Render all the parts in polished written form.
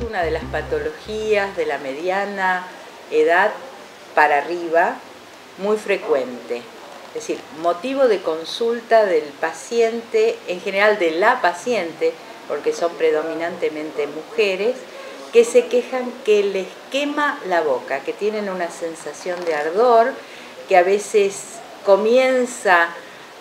una de las patologías de la mediana edad para arriba muy frecuente. Es decir, motivo de consulta del paciente, en general de la paciente, porque son predominantemente mujeres, que se quejan que les quema la boca, que tienen una sensación de ardor, que a veces comienza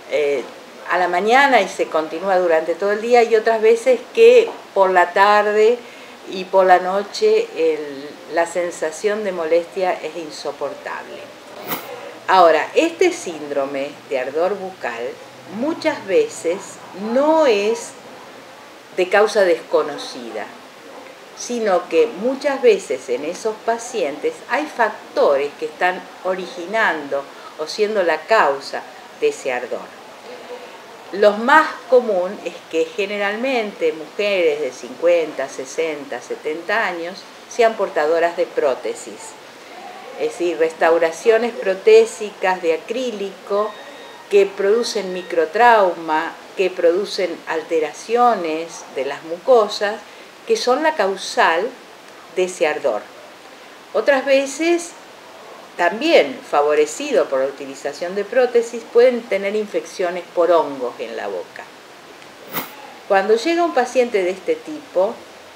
a la mañana y se continúa durante todo el día, y otras veces que por la tarde y por la noche la sensación de molestia es insoportable. Ahora, este síndrome de ardor bucal muchas veces no es de causa desconocida, sino que muchas veces en esos pacientes hay factores que están originando o siendo la causa de ese ardor. Lo más común es que generalmente mujeres de 50, 60, 70 años sean portadoras de prótesis, es decir, restauraciones protésicas de acrílico que producen microtrauma, que producen alteraciones de las mucosas, que son la causal de ese ardor. Otras veces, también favorecido por la utilización de prótesis, pueden tener infecciones por hongos en la boca. Cuando llega un paciente de este tipo,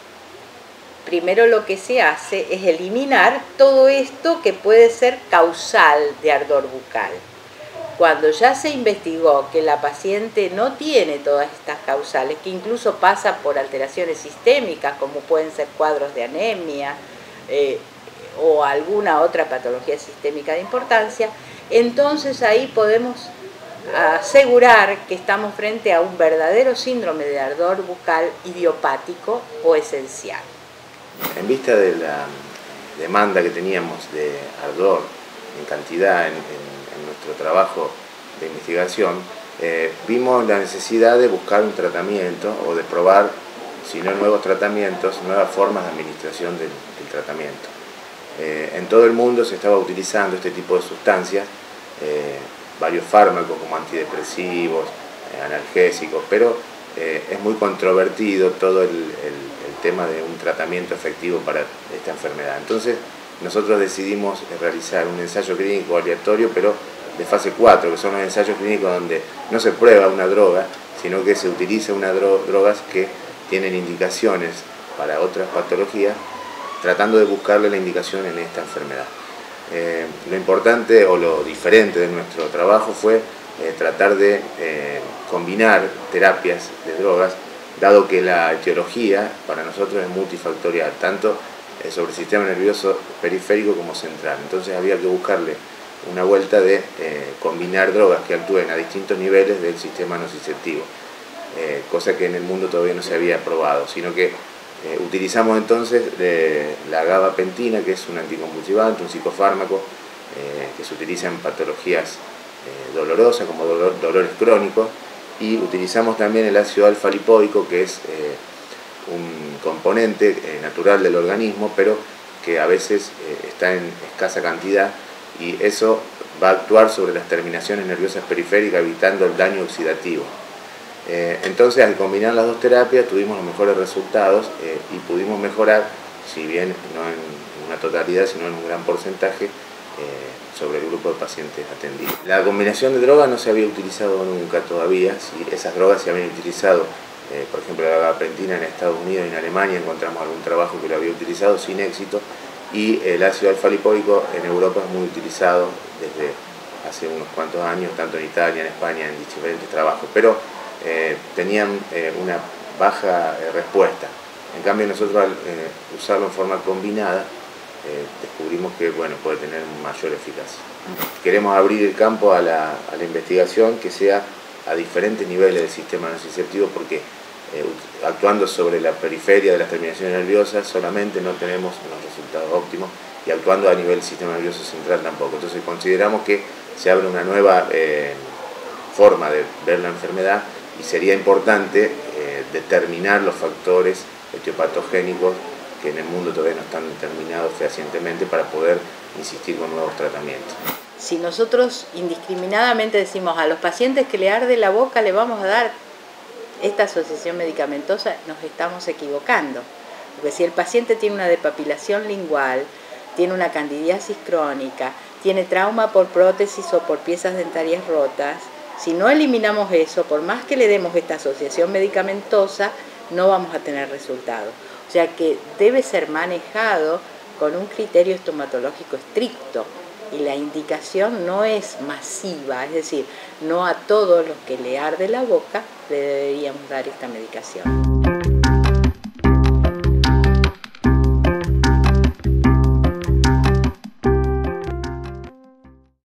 primero lo que se hace es eliminar todo esto que puede ser causal de ardor bucal. Cuando ya se investigó que la paciente no tiene todas estas causales, que incluso pasa por alteraciones sistémicas, como pueden ser cuadros de anemia o alguna otra patología sistémica de importancia, entonces ahí podemos asegurar que estamos frente a un verdadero síndrome de ardor bucal idiopático o esencial. En vista de la demanda que teníamos de ardor en cantidad en nuestro trabajo de investigación, vimos la necesidad de buscar un tratamiento o de probar, si no nuevos tratamientos, nuevas formas de administración del tratamiento. En todo el mundo se estaba utilizando este tipo de sustancias, varios fármacos como antidepresivos, analgésicos, pero es muy controvertido todo el tema de un tratamiento efectivo para esta enfermedad. Entonces nosotros decidimos realizar un ensayo clínico aleatorio, pero de fase 4, que son los ensayos clínicos donde no se prueba una droga, sino que se utiliza unas drogas que tienen indicaciones para otras patologías, tratando de buscarle la indicación en esta enfermedad. Lo importante o lo diferente de nuestro trabajo fue tratar de combinar terapias de drogas, dado que la etiología para nosotros es multifactorial, tanto sobre el sistema nervioso periférico como central. Entonces había que buscarle una vuelta de combinar drogas que actúen a distintos niveles del sistema nociceptivo, cosa que en el mundo todavía no se había probado, sino que utilizamos entonces la gabapentina, que es un anticonvulsivante, un psicofármaco que se utiliza en patologías dolorosas como dolores crónicos, y utilizamos también el ácido alfa-lipoico, que es un componente natural del organismo, pero que a veces está en escasa cantidad, y eso va a actuar sobre las terminaciones nerviosas periféricas, evitando el daño oxidativo. Entonces, al combinar las dos terapias tuvimos los mejores resultados y pudimos mejorar, si bien no en una totalidad, sino en un gran porcentaje, sobre el grupo de pacientes atendidos. La combinación de drogas no se había utilizado nunca todavía. Si esas drogas se habían utilizado, por ejemplo la gabapentina en Estados Unidos y en Alemania, encontramos algún trabajo que lo había utilizado sin éxito, y el ácido alfa-lipoico en Europa es muy utilizado desde hace unos cuantos años, tanto en Italia, en España, en diferentes trabajos, pero tenían una baja respuesta. En cambio nosotros al usarlo en forma combinada descubrimos que puede tener mayor eficacia. Queremos abrir el campo a la investigación que sea a diferentes niveles del sistema nociceptivo, porque actuando sobre la periferia de las terminaciones nerviosas solamente no tenemos los resultados óptimos, y actuando a nivel del sistema nervioso central tampoco. Entonces consideramos que se abre una nueva forma de ver la enfermedad, y sería importante determinar los factores etiopatogénicos que en el mundo todavía no están determinados fehacientemente para poder insistir con nuevos tratamientos. Si nosotros indiscriminadamente decimos a los pacientes que le arde la boca le vamos a dar esta asociación medicamentosa, nos estamos equivocando, Porque si el paciente tiene una depapilación lingual, tiene una candidiasis crónica, tiene trauma por prótesis o por piezas dentarias rotas, si no eliminamos eso, por más que le demos esta asociación medicamentosa, no vamos a tener resultados. O sea que debe ser manejado con un criterio estomatológico estricto y la indicación no es masiva, es decir, no a todos los que le arde la boca le deberíamos dar esta medicación.